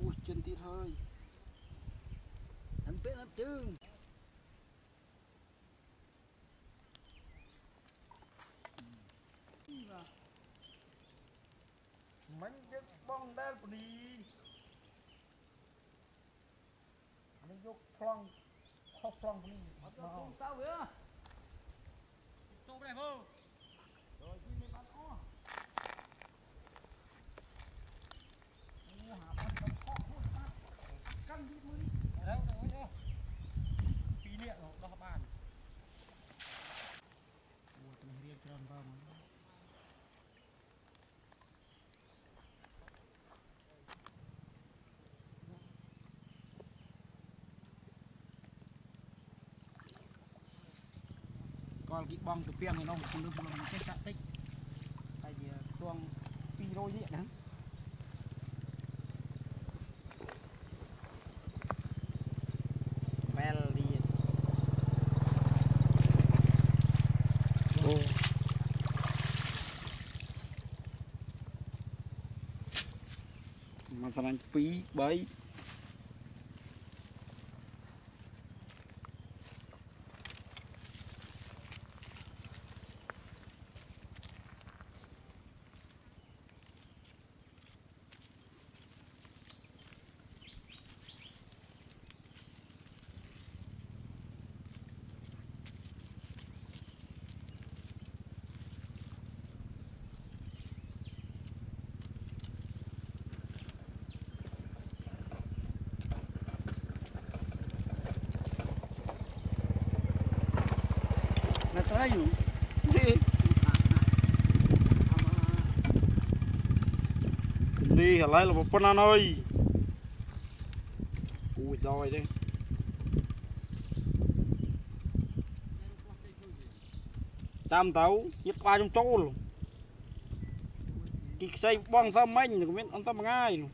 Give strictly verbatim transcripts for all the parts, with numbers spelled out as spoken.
ui chân tiết hơi Anh biết lắm chứ. Mình biết bong đen của đi. Mình dục phong, khóc phong của đi. Không tao vậy. Tô này vô. Rồi đi mình bán o. Ô hả bắt tao khó hút bác. Căng đi mới. Đâu đâu đâu. Pí niệm nó đo bàn. Ủa tụi riêng tròn vào mà. Còn cái bong từ piang này nó không được một cái sạ tích. Tại vì tuông pi đôi điện hả? Bel đi. Ô. Mà sao anh phí bấy. Nó tới luôn. Đi hả lấy là một con ăn ơi. Ui đòi đi. Tam tấu nhấp ba trong chỗ luôn. Cái xây bong sao manh thì không biết ăn tao bằng ai luôn.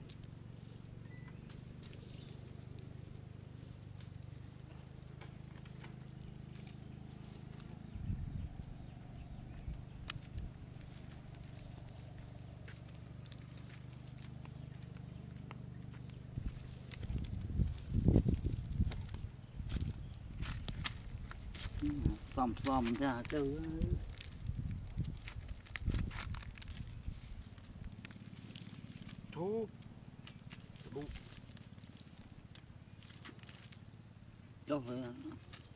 Xòm xòm ra chứ. Thu. Đâu phải